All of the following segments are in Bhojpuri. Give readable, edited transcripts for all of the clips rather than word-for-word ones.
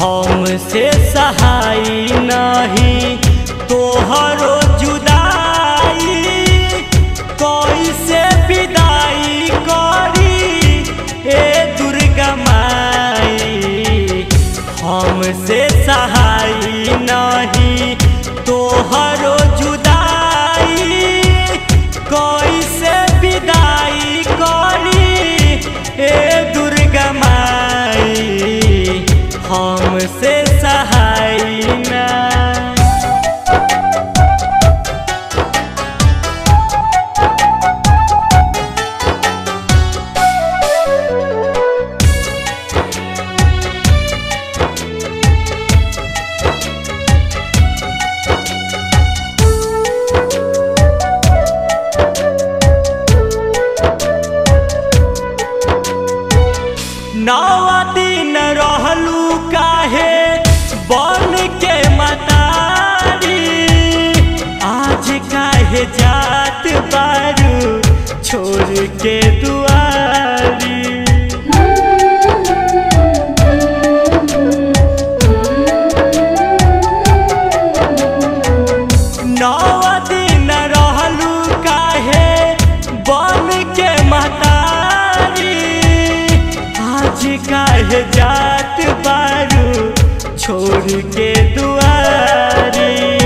हमसे सहाय नहीं तोहरो जुदाई, कैसे विदाई करी ए दुर्गा माई। हमसे सहाय नहीं तोहरो जुदाई, कैसे विदाई करी ए दुर्गा माई। हमसे सहाय ना नवा दिन रहलू काहे बन के मतारी, आज काहे जात बारू छोड़ के दुआरी। नवा दिन रहलू काहे बन के मतारी, आज काहे जात बारू छोड़ के दुआरी।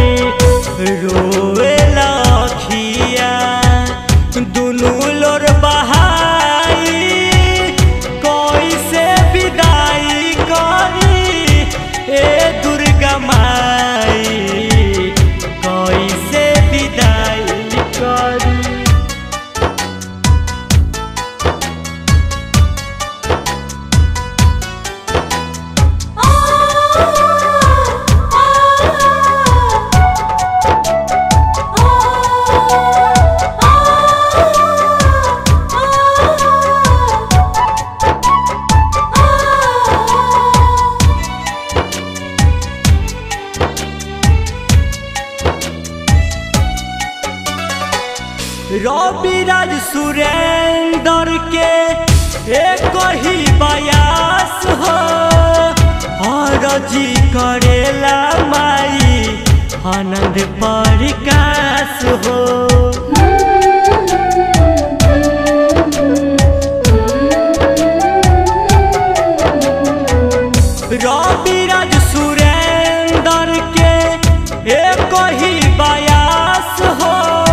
रोए लखिया दुनू लोर बहाई, कैसे विदाई करी ए दुर्गा माई। कैसे विदाई करी रविराज सुरेंद्र के एक ही बयास हो, हरजी करेला माई आनंद प्रकाश हो। रविराज सुरेंद्र के एक ही बयास हो,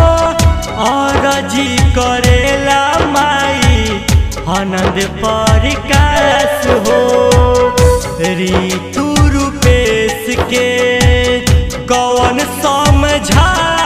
अरजी करेला माई आनंद प्रकाश हो। ऋतु रूपेश के कौन समझा